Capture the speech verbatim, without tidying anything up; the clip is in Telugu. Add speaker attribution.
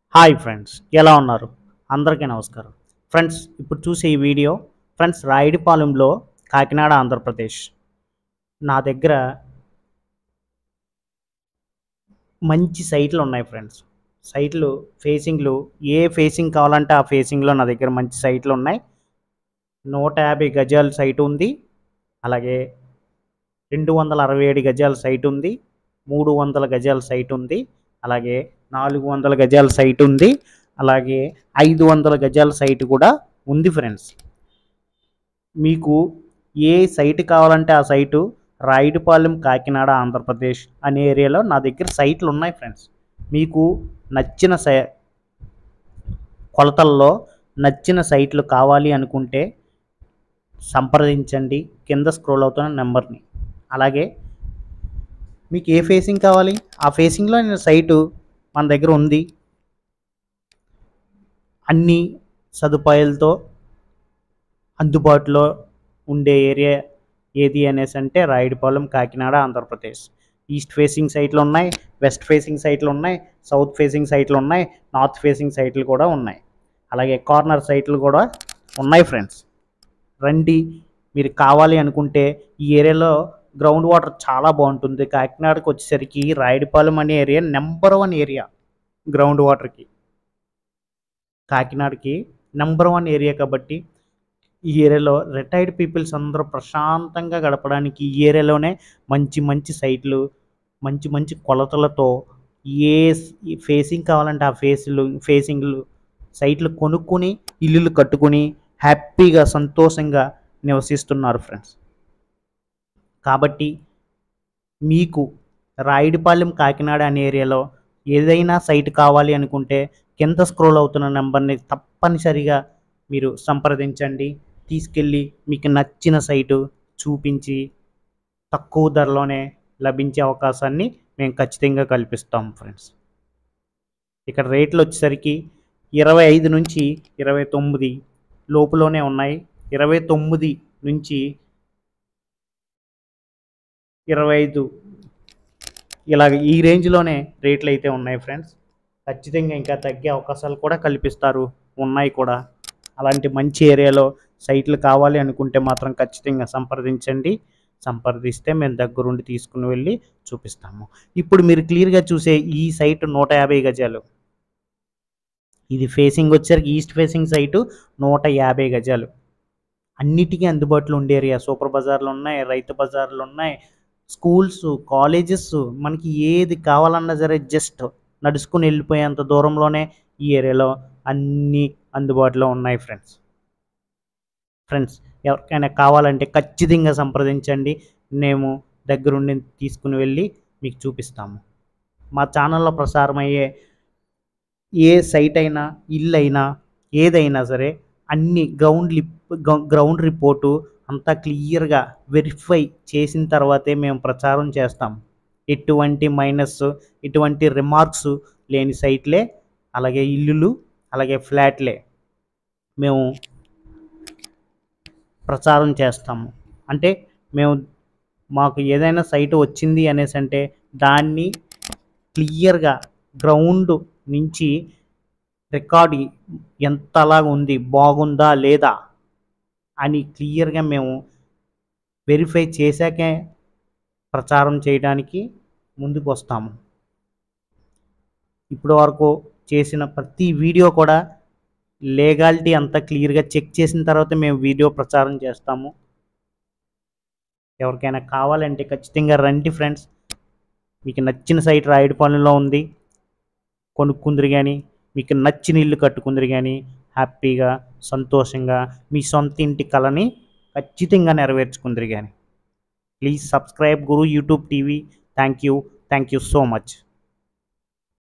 Speaker 1: హాయ్ ఫ్రెండ్స్, ఎలా ఉన్నారు? అందరికీ నమస్కారం. ఫ్రెండ్స్, ఇప్పుడు చూసే ఈ వీడియో ఫ్రెండ్స్ రాయుడిపాలెంలో, కాకినాడ, ఆంధ్రప్రదేశ్. నా దగ్గర మంచి సైట్లు ఉన్నాయి ఫ్రెండ్స్. సైట్లు ఫేసింగ్లు ఏ ఫేసింగ్ కావాలంటే ఆ ఫేసింగ్లో నా దగ్గర మంచి సైట్లు ఉన్నాయి. నూట యాభై గజాల సైట్ ఉంది. అలాగే రెండు వందల అరవై ఏడు గజాల సైట్ ఉంది. మూడు వందల గజాల సైట్ ఉంది. అలాగే నాలుగు వందల గజాల సైట్ ఉంది. అలాగే ఐదు వందల గజాల సైట్ కూడా ఉంది ఫ్రెండ్స్. మీకు ఏ సైట్ కావాలంటే ఆ సైటు రాయుడిపాలెం, కాకినాడ, ఆంధ్రప్రదేశ్ అనే ఏరియాలో నా దగ్గర సైట్లు ఉన్నాయి ఫ్రెండ్స్. మీకు నచ్చిన సై కొలతల్లో నచ్చిన సైట్లు కావాలి అనుకుంటే సంప్రదించండి కింద స్క్రోల్ అవుతున్న నెంబర్ని. అలాగే మీకు ఏ ఫేసింగ్ కావాలి ఆ ఫేసింగ్లో నేను సైటు మన దగ్గర ఉంది. అన్ని సదుపాయాలతో అందుబాటులో ఉండే ఏరియా ఏది అనేసి అంటే రాయుడిపాలెం, కాకినాడ, ఆంధ్రప్రదేశ్. ఈస్ట్ ఫేసింగ్ సైట్లు ఉన్నాయి, వెస్ట్ ఫేసింగ్ సైట్లు ఉన్నాయి, సౌత్ ఫేసింగ్ సైట్లు ఉన్నాయి, నార్త్ ఫేసింగ్ సైట్లు కూడా ఉన్నాయి. అలాగే కార్నర్ సైట్లు కూడా ఉన్నాయి ఫ్రెండ్స్. రండి, మీరు కావాలి అనుకుంటే ఈ ఏరియాలో గ్రౌండ్ వాటర్ చాలా బాగుంటుంది. కాకినాడకు వచ్చేసరికి రాయుడిపాలెం అనే area number one area ground వాటర్కి. కాకినాడకి నెంబర్ వన్ ఏరియా కాబట్టి ఈ ఏరియాలో రిటైర్డ్ పీపుల్స్ అందరూ ప్రశాంతంగా గడపడానికి ఈ ఏరియాలోనే మంచి మంచి సైట్లు, మంచి మంచి కొలతలతో ఏ ఫేసింగ్ కావాలంటే ఆ ఫేసులు ఫేసింగ్లు సైట్లు కొనుక్కొని ఇల్లులు కట్టుకుని హ్యాపీగా సంతోషంగా నివసిస్తున్నారు ఫ్రెండ్స్. కాబట్టి మీకు రాయుడిపాలెం, కాకినాడ అనే ఏరియాలో ఏదైనా సైట్ కావాలి అనుకుంటే కింద స్క్రోల్ అవుతున్న నెంబర్ని తప్పనిసరిగా మీరు సంప్రదించండి. తీసుకెళ్ళి మీకు నచ్చిన సైటు చూపించి తక్కువ ధరలోనే లభించే అవకాశాన్ని మేము ఖచ్చితంగా కల్పిస్తాం ఫ్రెండ్స్. ఇక్కడ రేట్లు వచ్చేసరికి ఇరవై ఐదు నుంచి ఇరవై తొమ్మిది లోపులోనే ఉన్నాయి. ఇరవై తొమ్మిది నుంచి ఇరవై ఐదు ఇలాగ ఈ రేంజ్లోనే రేట్లు అయితే ఉన్నాయి ఫ్రెండ్స్. ఖచ్చితంగా ఇంకా తగ్గే అవకాశాలు కూడా కల్పిస్తారు, ఉన్నాయి కూడా. అలాంటి మంచి ఏరియాలో సైట్లు కావాలి అనుకుంటే మాత్రం ఖచ్చితంగా సంప్రదించండి. సంప్రదిస్తే మేము దగ్గరుండి తీసుకుని వెళ్ళి చూపిస్తాము. ఇప్పుడు మీరు క్లియర్గా చూసే ఈ సైటు నూట యాభై గజాలు. ఇది ఫేసింగ్ వచ్చేసరికి ఈస్ట్ ఫేసింగ్ సైటు నూట యాభై గజాలు. అన్నిటికీ అందుబాటులో ఉండే ఏరియా. సూపర్ బజార్లు ఉన్నాయి, రైతు బజార్లు ఉన్నాయి, స్కూల్స్, కాలేజెస్, మనకి ఏది కావాలన్నా సరే జస్ట్ నడుచుకుని వెళ్ళిపోయేంత దూరంలోనే ఈ ఏరియాలో అన్నీ అందుబాటులో ఉన్నాయి ఫ్రెండ్స్. ఫ్రెండ్స్ ఎవరికైనా కావాలంటే ఖచ్చితంగా సంప్రదించండి. మేము దగ్గరుండి తీసుకుని వెళ్ళి మీకు చూపిస్తాము. మా ఛానల్లో ప్రసారమయ్యే ఏ సైట్ అయినా, ఇల్లు అయినా, ఏదైనా సరే అన్ని గ్రౌండ్ లిప్ గ్రౌండ్ రిపోర్టు అంతా క్లియర్గా వెరిఫై చేసిన తర్వాతే మేము ప్రచారం చేస్తాం. ఎటువంటి మైనస్, ఎటువంటి రిమార్క్స్ లేని సైట్లే, అలాగే ఇల్లులు, అలాగే ఫ్లాట్లే మేము ప్రచారం చేస్తాము. అంటే మేము మాకు ఏదైనా సైటు వచ్చింది అనేసి అంటే దాన్ని క్లియర్గా గ్రౌండ్ నుంచి రికార్డు ఎంతలాగా ఉంది, బాగుందా లేదా అని క్లియర్గా మేము వెరిఫై చేశాకే ప్రచారం చేయడానికి ముందుకు వస్తాము. ఇప్పటి వరకు చేసిన ప్రతి వీడియో కూడా లీగాలిటీ అంతా క్లియర్గా చెక్ చేసిన తర్వాత మేము వీడియో ప్రచారం చేస్తాము. ఎవరికైనా కావాలంటే ఖచ్చితంగా రండి ఫ్రెండ్స్. మీకు నచ్చిన సైట్ రాయుడిపాలెంలో ఉంది, కొనుక్కుందరు కానీ, మీకు నచ్చిన ఇల్లు కట్టుకుందరు కానీ హ్యాపీగా సంతోషంగా మీ సొంత ఇంటి కలని ఖచ్చితంగా నెరవేర్చుకుందరు కానీ. Please subscribe Guru YouTube TV. Thank you thank you so much.